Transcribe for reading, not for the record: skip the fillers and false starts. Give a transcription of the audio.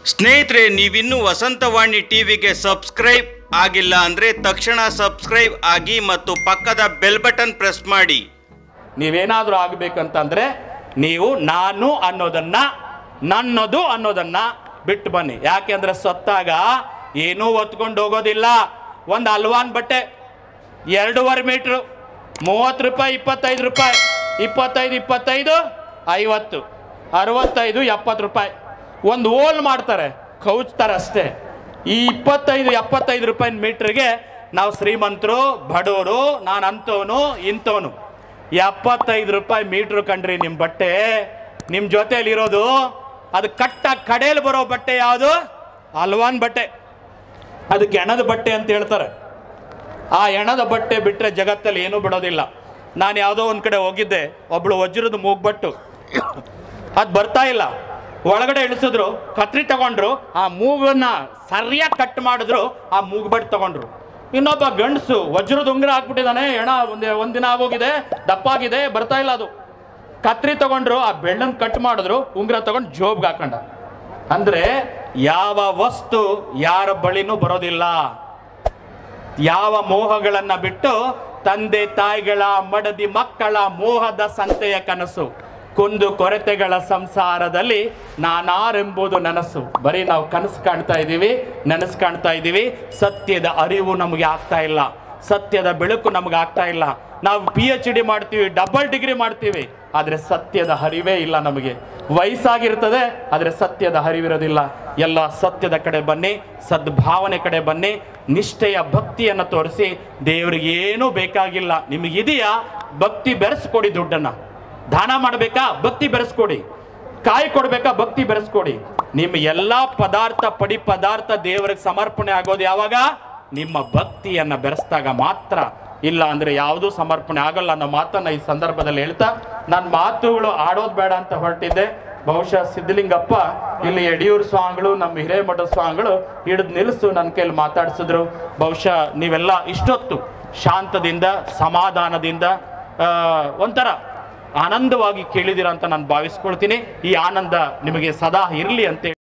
ಸ್ನೇಹಿತರೆ, ನೀವಿನ್ನೂ ವಸಂತವಾಣಿ ಟಿವಿಗೆ ಸಬ್ಸ್ಕ್ರೈಬ್ ಆಗಿಲ್ಲ ಅಂದರೆ ತಕ್ಷಣ ಸಬ್ಸ್ಕ್ರೈಬ್ ಆಗಿ ಮತ್ತು ಪಕ್ಕದ ಬೆಲ್ ಬಟನ್ ಪ್ರೆಸ್ ಮಾಡಿ. ನೀವೇನಾದರೂ ಆಗಬೇಕಂತಂದರೆ ನೀವು ನಾನು ಅನ್ನೋದನ್ನ ನನ್ನದು ಅನ್ನೋದನ್ನ ಬಿಟ್ಟು ಬನ್ನಿ. ಯಾಕೆಂದ್ರೆ ಸತ್ತಾಗ ಏನೂ ಹೊತ್ಕೊಂಡು ಹೋಗೋದಿಲ್ಲ. ಒಂದು ಅಲ್ವಾನ್ ಬಟ್ಟೆ 2.5 ಮೀಟ್ರು 30 ರೂಪಾಯಿ, 25 ರೂಪಾಯಿ, 25, 50, 65, 70 ರೂಪಾಯಿ. ಒಂದು ಓಲ್ ಮಾಡ್ತಾರೆ, ಕೌಚ್ತಾರೆ ಅಷ್ಟೇ. ಈ 25, 75 ರೂಪಾಯಿ ಮೀಟ್ರಿಗೆ ನಾವು ಶ್ರೀಮಂತರು, ಬಡವರು, ನಾನು ಅಂಥವನು ಇಂಥವನು. 75 ರೂಪಾಯಿ ಮೀಟ್ರು ಕಂಡ್ರಿ ನಿಮ್ಮ ಬಟ್ಟೆ. ನಿಮ್ಮ ಜೊತೆಯಲ್ಲಿರೋದು ಅದು ಕಡೆಯಲ್ಲಿ ಬರೋ ಬಟ್ಟೆ ಯಾವುದು? ಅಲ್ವಾನ್ ಬಟ್ಟೆ. ಅದಕ್ಕೆ ಹೆಣದ ಬಟ್ಟೆ ಅಂತ ಹೇಳ್ತಾರೆ. ಆ ಹೆಣದ ಬಟ್ಟೆ ಬಿಟ್ಟರೆ ಜಗತ್ತಲ್ಲಿ ಏನೂ ಬಿಡೋದಿಲ್ಲ. ನಾನು ಯಾವುದೋ ಒಂದು ಕಡೆ ಹೋಗಿದ್ದೆ, ಒಬ್ಳು ವಜ್ರದ ಮೂಗ್ಬಟ್ಟು, ಅದು ಬರ್ತಾ ಇಲ್ಲ. ಒಳಗಡೆ ಇಳಿಸಿದ್ರು, ಕತ್ರಿ ತಗೊಂಡ್ರು, ಆ ಮೂಗನ್ನ ಸರಿಯಾಗಿ ಕಟ್ ಮಾಡಿದ್ರು, ಆ ಮೂಗ್ಬಟ್ಟು ತಗೊಂಡ್ರು. ಇನ್ನೊಬ್ಬ ಗಂಡಸು ವಜ್ರದ ಉಂಗುರ ಹಾಕ್ಬಿಟ್ಟಿದ್ದಾನೆ, ಹೆಣ ಒಂದಿನ ಆಗೋಗಿದೆ, ದಪ್ಪಾಗಿದೆ, ಬರ್ತಾ ಇಲ್ಲ. ಅದು ಕತ್ರಿ ತಗೊಂಡ್ರು, ಆ ಬೆಳ್ಳನ್ನು ಕಟ್ ಮಾಡಿದ್ರು, ಉಂಗುರ ತಗೊಂಡು ಜೋಬ್ಗೆ ಹಾಕೊಂಡ. ಅಂದ್ರೆ ಯಾವ ವಸ್ತು ಯಾರ ಬಳಿನೂ ಬರೋದಿಲ್ಲ. ಯಾವ ಮೋಹಗಳನ್ನ ಬಿಟ್ಟು ತಂದೆ ತಾಯಿಗಳ ಮಡದಿ ಮಕ್ಕಳ ಮೋಹದ ಸಂತೆಯ ಕನಸು, ಕುಂದು ಕೊರತೆಗಳ ಸಂಸಾರದಲ್ಲಿ ನಾನಾರೆಂಬುದು ನನಸು. ಬರೀ ನಾವು ಕನಸು ಕಾಣ್ತಾ ಇದ್ದೀವಿ, ನನಸು ಕಾಣ್ತಾ ಇದ್ದೀವಿ. ಸತ್ಯದ ಅರಿವು ನಮಗೆ ಆಗ್ತಾ ಇಲ್ಲ, ಸತ್ಯದ ಬೆಳಕು ನಮಗೆ ಆಗ್ತಾ ಇಲ್ಲ. ನಾವು PhD ಮಾಡ್ತೀವಿ, ಡಬಲ್ ಡಿಗ್ರಿ ಮಾಡ್ತೀವಿ, ಆದರೆ ಸತ್ಯದ ಹರಿವೇ ಇಲ್ಲ ನಮಗೆ. ವಯಸ್ಸಾಗಿರ್ತದೆ, ಆದರೆ ಸತ್ಯದ ಹರಿವಿರೋದಿಲ್ಲ. ಎಲ್ಲ ಸತ್ಯದ ಕಡೆ ಬನ್ನಿ, ಸದ್ಭಾವನೆ ಕಡೆ ಬನ್ನಿ, ನಿಷ್ಠೆಯ ಭಕ್ತಿಯನ್ನು ತೋರಿಸಿ. ದೇವರಿಗೆ ಏನೂ ಬೇಕಾಗಿಲ್ಲ. ನಿಮಗಿದೆಯಾ? ಭಕ್ತಿ ಬೆರೆಸ್ಕೊಡಿ. ದುಡ್ಡನ್ನು ದಾನ ಮಾಡಬೇಕಾ? ಭಕ್ತಿ ಬೆರೆಸ್ಕೊಡಿ. ಕಾಯಿ ಕೊಡಬೇಕಾ? ಭಕ್ತಿ ಬೆರೆಸ್ಕೊಡಿ. ನಿಮ್ಮ ಎಲ್ಲ ಪದಾರ್ಥ ದೇವರಿಗೆ ಸಮರ್ಪಣೆ ಆಗೋದು ಯಾವಾಗ? ನಿಮ್ಮ ಭಕ್ತಿಯನ್ನು ಬೆರೆಸಿದಾಗ ಮಾತ್ರ. ಇಲ್ಲ ಅಂದರೆ ಯಾವುದೂ ಸಮರ್ಪಣೆ ಆಗಲ್ಲ ಅನ್ನೋ ಮಾತನ್ನು ಈ ಸಂದರ್ಭದಲ್ಲಿ ಹೇಳ್ತಾ, ನನ್ನ ಮಾತುಗಳು ಆಡೋದು ಬೇಡ ಅಂತ ಹೊರಟಿದ್ದೆ. ಬಹುಶಃ ಸಿದ್ಧಲಿಂಗಪ್ಪ ಇಲ್ಲಿ ಯಡಿಯೂರು ಸ್ವಾಮಿಗಳು, ನಮ್ಮ ಹಿರೇಮಠ ಸ್ವಾಮಿಗಳು ಹಿಡಿದು ನಿಲ್ಲಿಸು ನನ್ನ ಕೈಯಲ್ಲಿ ಮಾತಾಡಿಸಿದ್ರು. ಬಹುಶಃ ನೀವೆಲ್ಲ ಇಷ್ಟೊತ್ತು ಶಾಂತದಿಂದ, ಸಮಾಧಾನದಿಂದ, ಒಂಥರ ಆನಂದವಾಗಿ ಕೇಳಿದಿರ ಅಂತ ನಾನು ಭಾವಿಸ್ಕೊಳ್ತೀನಿ. ಈ ಆನಂದ ನಿಮಗೆ ಸದಾ ಇರಲಿ ಅಂತ